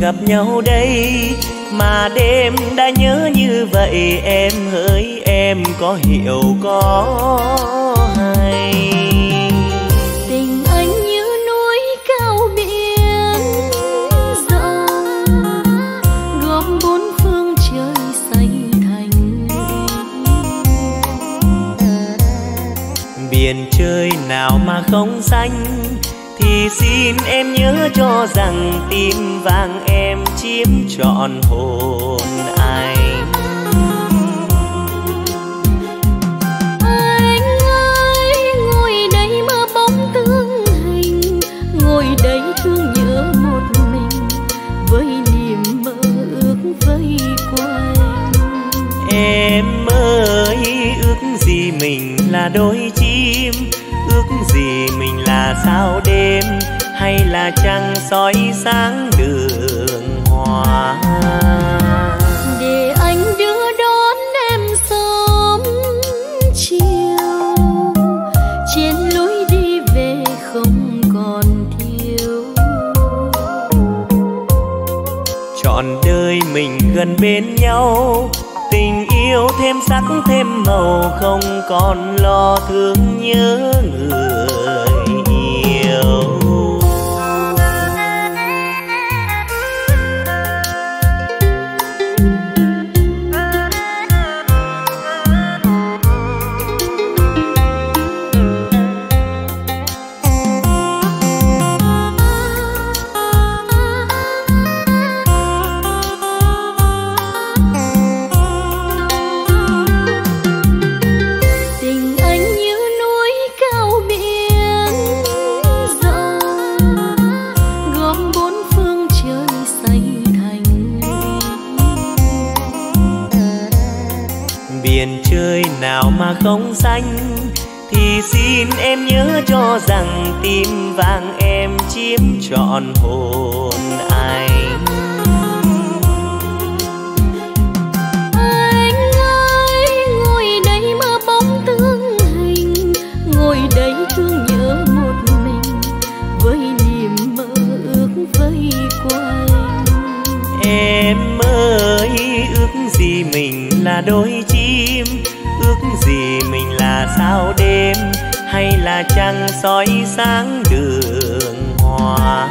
gặp nhau đây, mà đêm đã nhớ như vậy. Em hỡi em có hiểu có hay. Tình anh như núi cao biển rộng, gom bốn phương trời xây thành. Biển trời nào mà không xanh, thì xin em nhớ cho rằng tim vàng em chiếm trọn hồn anh. Anh ơi, ngồi đây mơ bóng tương hình, ngồi đây thương nhớ một mình, với niềm mơ ước vây quanh. Em ơi, ước gì mình là đôi chim, ước gì mình là sao đêm, hay là trăng soi sáng đường hoa. Để anh đưa đón em sớm chiều, trên lối đi về không còn thiếu. Trọn đời mình gần bên nhau, tình yêu thêm sắc thêm màu, không còn lo thương nhớ người yêu. Nào mà không xanh, thì xin em nhớ cho rằng tim vàng em chiếm trọn hồn anh. Anh ơi, ngồi đây mơ bóng tương hình, ngồi đây thương nhớ một mình, với niềm mơ ước vây quanh. Em ơi, ước gì mình là đôi chim, ước gì mình là sao đêm, hay là trăng soi sáng đường hoa.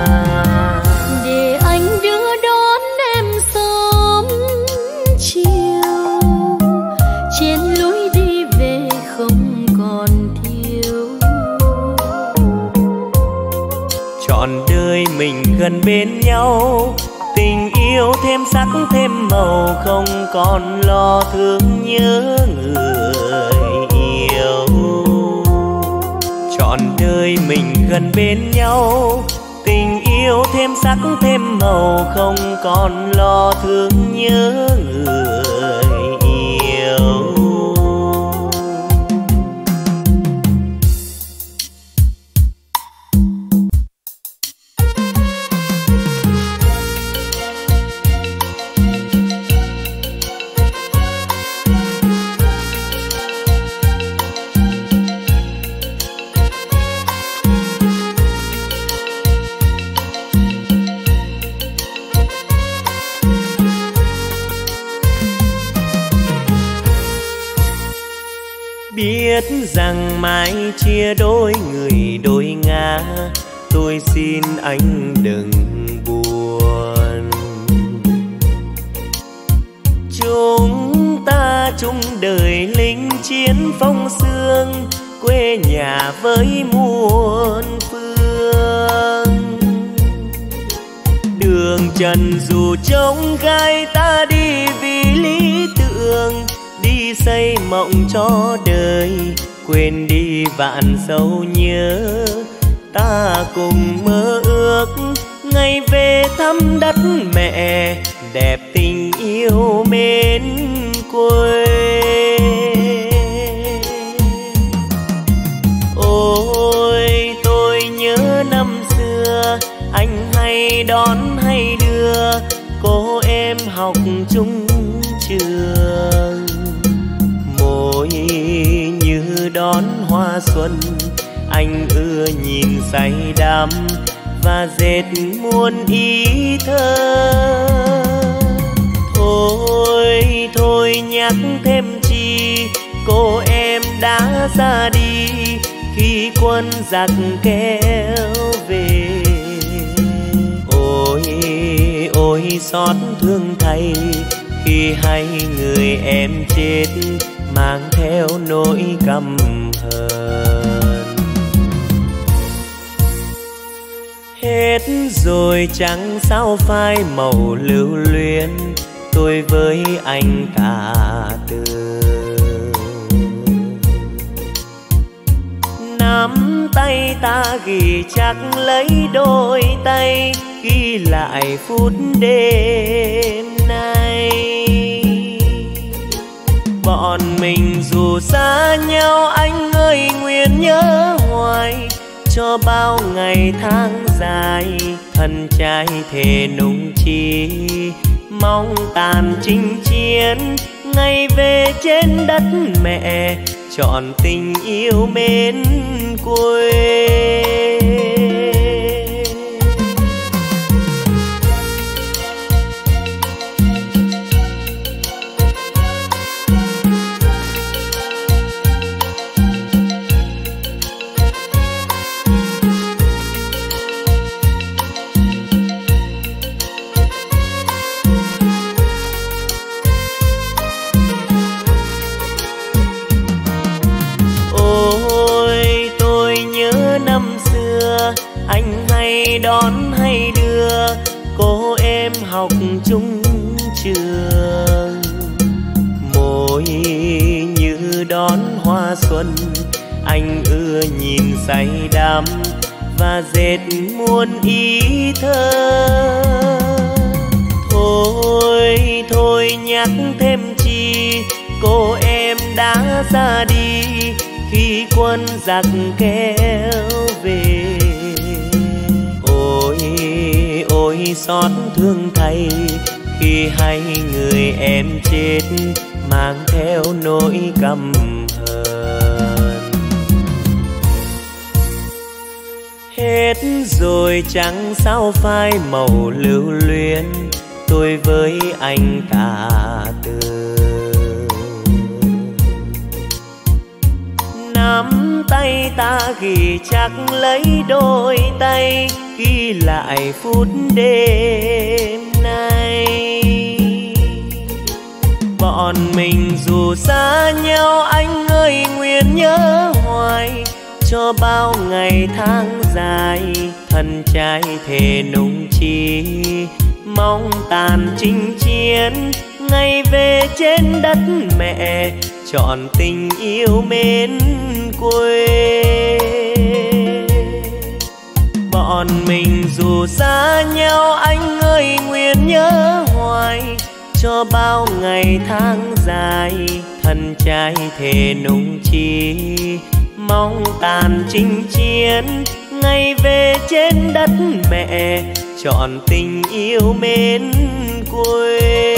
Để anh đưa đón em sớm chiều, trên lối đi về không còn thiếu. Trọn đời mình gần bên nhau, tình yêu thêm sắc thêm màu, không còn lo thương nhớ người yêu. Trọn đời mình gần bên nhau, tình yêu thêm sắc thêm màu, không còn lo thương nhớ người yêu. Biết rằng mai chia đôi người đôi ngã, tôi xin anh đừng buồn. Chúng ta chung đời lính chiến phong sương, quê nhà với muôn phương. Đường trần dù trông gai, ta đi vì lý tưởng, đi xây mộng cho đời, quên đi vạn sầu nhớ. Ta cùng mơ ước ngày về thăm đất mẹ, đẹp tình yêu mến quê. Ôi tôi nhớ năm xưa, anh hay đón hay đưa cô em học chung trường. Môi như đón hoa xuân, anh ưa nhìn say đắm và dệt muôn ý thơ. Thôi thôi nhắc thêm chi, cô em đã ra đi khi quân giặc kéo về. Ôi ôi xót thương thay khi hay người em chết mang theo nỗi căm hờn. Hết rồi chẳng sao phai màu lưu luyến, tôi với anh cả từ. Nắm tay ta ghi chắc lấy đôi tay, ghi lại phút đêm nay. Bọn mình dù xa nhau anh ơi nguyện nhớ hoài, cho bao ngày tháng dài thân trai thề nung chi. Mong tàn chinh chiến ngày về trên đất mẹ, trọn tình yêu mến quê. Anh hay đón hay đưa cô em học chung trường. Môi như đón hoa xuân, anh ưa nhìn say đắm và dệt muôn ý thơ. Thôi thôi nhắc thêm chi, cô em đã ra đi khi quân giặc kéo về. Ôi xót thương thay khi hay người em chết mang theo nỗi căm hờn. Hết rồi chẳng sao phai màu lưu luyến, tôi với anh cả từ. Nắm tay ta ghi chắc lấy đôi tay, ghi lại phút đêm nay. Bọn mình dù xa nhau anh ơi nguyện nhớ hoài, cho bao ngày tháng dài thân trai thề nung chi. Mong tàn chinh chiến ngày về trên đất mẹ, trọn tình yêu mến quê. Bọn mình dù xa nhau anh ơi nguyện nhớ hoài, cho bao ngày tháng dài thân trai thề nung chi. Mong tàn chinh chiến ngày về trên đất mẹ, trọn tình yêu mến quê.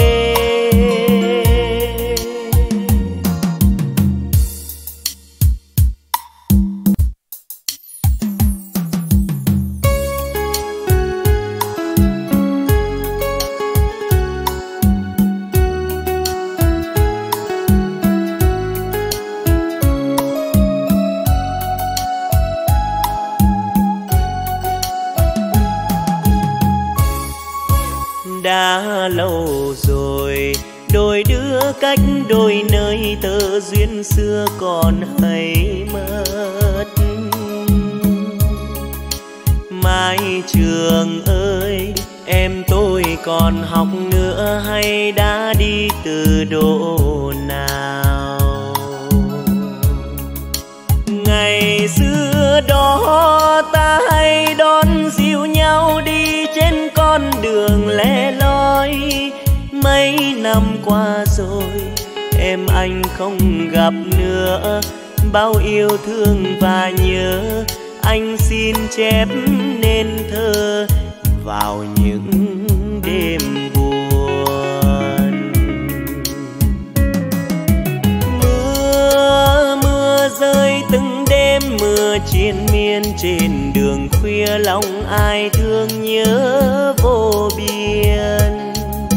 Đã lâu rồi đôi đứa cách đôi nơi, tơ duyên xưa còn hay mất. Mai trường ơi em tôi còn học nữa hay đã đi từ độ nào? Ngày xưa đó ta hay đón dìu nhau đi trên con đường lẻ loi. Mấy năm qua rồi em anh không gặp nữa, bao yêu thương và nhớ anh xin chép nên thơ vào những đêm buồn. Mưa rơi từng đêm, mưa triền miên trên đường khuya lòng ai thương nhớ vô biên.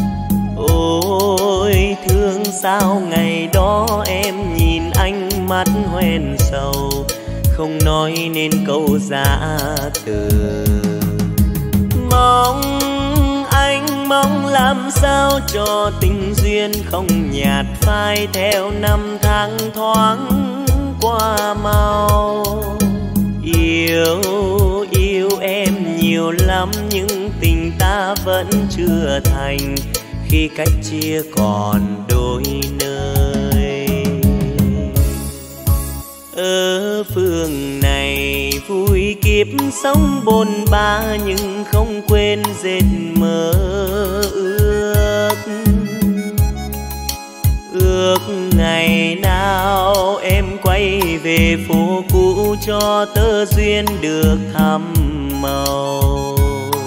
Ôi thương sao ngày đó em nhìn ánh mắt hoen sầu, không nói nên câu giã từ. Mong làm sao cho tình duyên không nhạt phai theo năm tháng thoáng qua mau. Yêu em nhiều lắm nhưng tình ta vẫn chưa thành, khi cách chia còn đôi nơi. Ở phương này vui kiếp sống bôn ba nhưng không quên dệt mơ ước ngày nào em quay về phố cũ cho tơ duyên được thắm màu.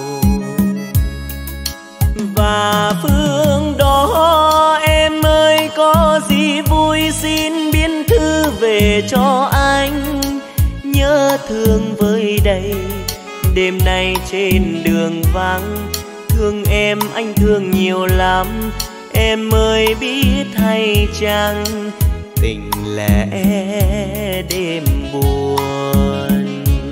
Và phương đó em ơi có gì vui xin biên thư về cho anh, nhớ thương với đây đêm nay trên đường vắng. Thương em anh thương nhiều lắm, em ơi biết hay chăng tình lẽ đêm buồn.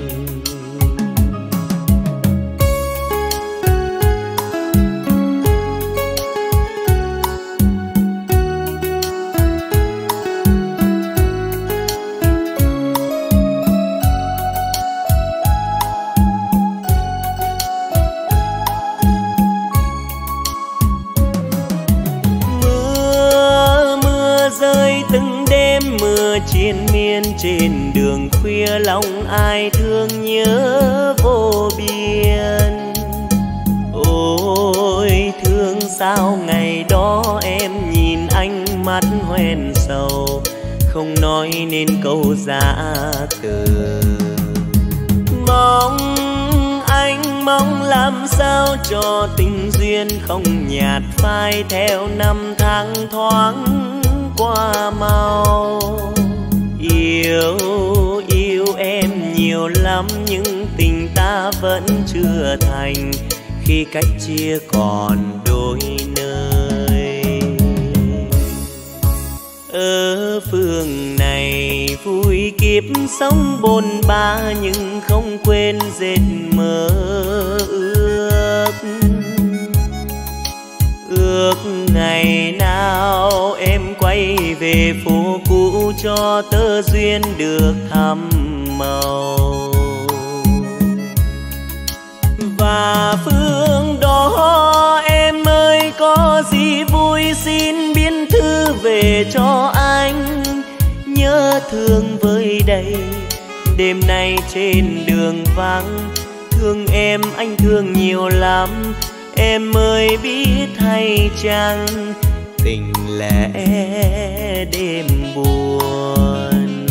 Mưa triền miên trên đường khuya lòng ai thương nhớ vô biên. Ôi thương sao ngày đó em nhìn ánh mắt hoen sầu, không nói nên câu giã từ. Mong làm sao cho tình duyên không nhạt phai theo năm tháng thoáng qua mau. Yêu em nhiều lắm nhưng tình ta vẫn chưa thành, khi cách chia còn đôi nơi. Ở phương này vui kiếp sống bôn ba nhưng không quên dệt mơ ước ngày nào em quay về phố cũ cho tơ duyên được thắm màu. Và phương đó em ơi có gì vui xin biên thư về cho anh, nhớ thương với đây đêm nay trên đường vắng. Thương em anh thương nhiều lắm, em ơi biết hay chăng tình lẽ đêm buồn.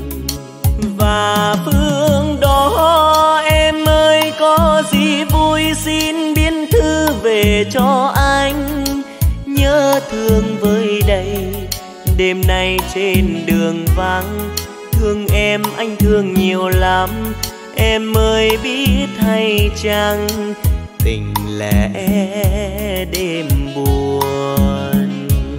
Và phương đó em ơi có gì vui xin biên thư về cho anh, nhớ thương với đây đêm nay trên đường vắng. Thương em anh thương nhiều lắm, em ơi biết hay chăng tình lẽ đêm buồn.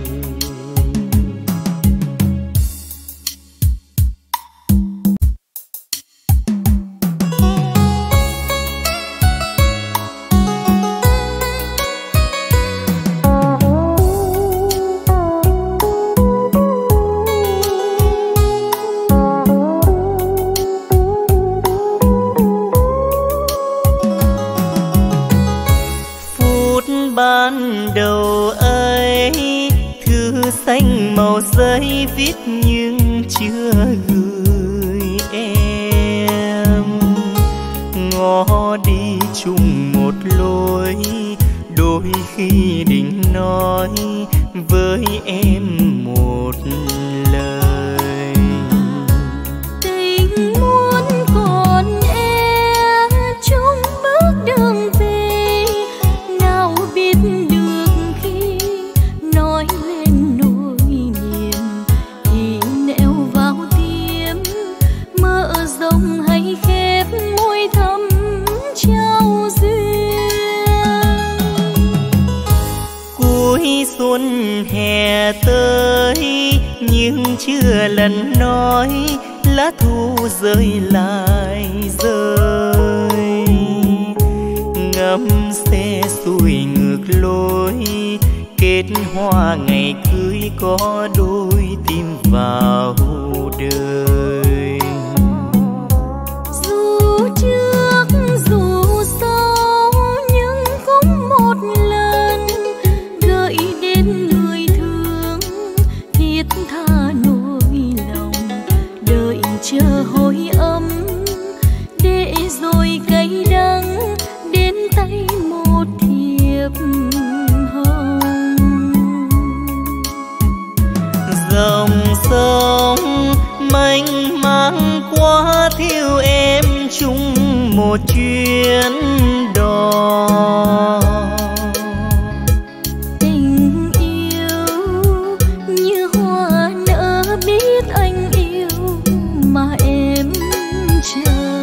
Ban đầu ấy thư xanh màu giấy viết nhưng chưa gửi em, ngó đi chung một lối đôi khi định nói với em một lời. Tình muốn còn em chung bước đường về, nào biết được khi nói lên nỗi niềm thì nẻo vào tim, mơ rộng hay khép môi thắm hè tới nhưng chưa lần nói lá thu rơi lại rơi. Ngắm xe xuôi ngược lối kết hoa ngày cưới có đôi tim vào đời. Dù trước dù sau nhưng cũng một lần gợi đến người thương thiết tha nỗi lòng, đợi chờ hồi âm để rồi cay đắng đến tay một thiệp hồng. Dòng sông mênh mang qua thiếu em chung một chuyến đò. Tình yêu như hoa nở biết anh yêu mà em chờ.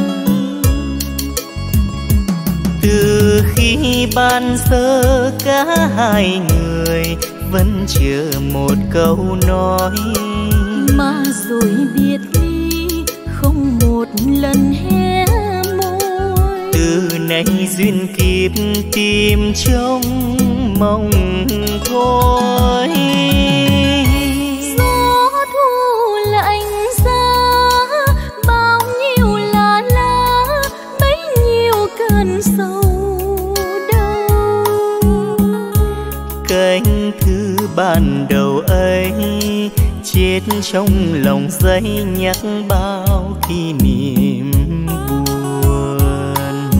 Từ khi ban sơ cả hai người vẫn chờ một câu nói, mà rồi biệt ly không một lần hé môi. từ nay duyên kiếp tìm trông mong thôi. Gió thu lạnh giá bao nhiêu lá lá bấy nhiêu cơn sầu đau. Cánh thư ban đầu ấy chết trong lòng giấy nhắc bao kỷ niệm buồn.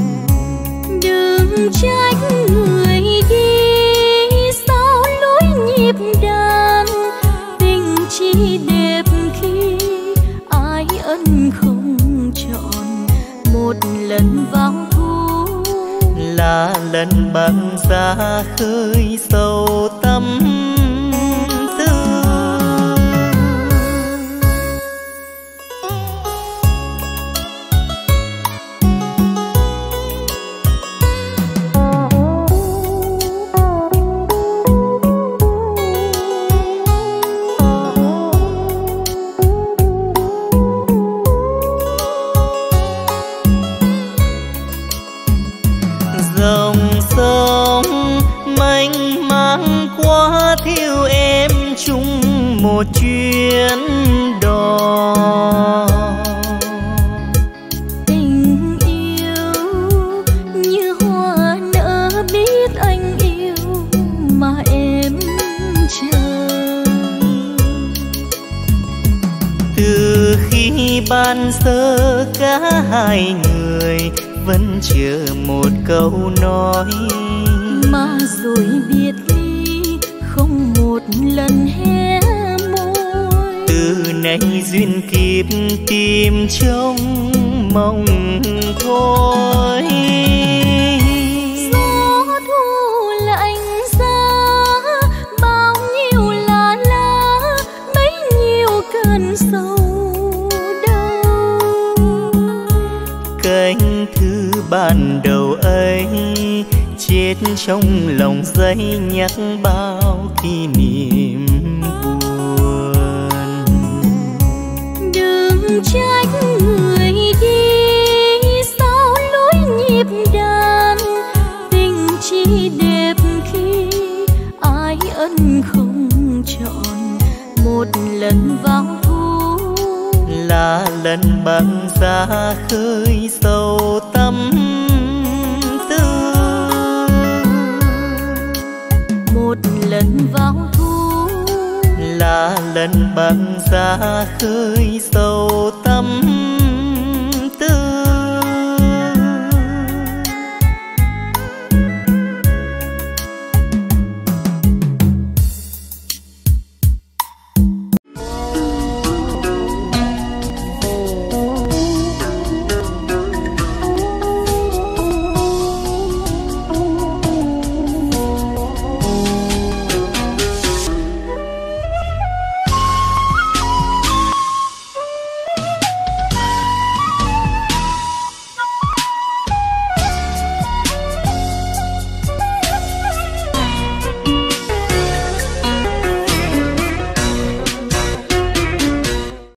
Đừng trách người đi sao lối nhịp đàn, tình chỉ đẹp khi ai ân không chọn. Một lần vào thu là lần băng ra khơi sâu tâm tư. Dòng sông mênh mang qua thiếu em chung một chuyến đò. tình yêu như hoa nở biết anh yêu mà em chờ. Từ khi ban sơ cả hai người vẫn chờ một câu nói, mà rồi biệt ly không một lần hé môi. từ nay duyên kiếp tìm trông mong thôi. Gió thu lạnh giá bao nhiêu lá lá bấy nhiêu cơn sầu đau. Cánh thư ban đầu ấy chết trong lòng giấy nhắc bao kỷ niệm buồn. Đừng trách người đi sao lối nhịp đàn, tình chỉ đẹp khi ai ân không chọn. Một lần vào thu là lần băng ra khơi sâu tâm tư. một lần vào thu là lần băng ra khơi sâu tâm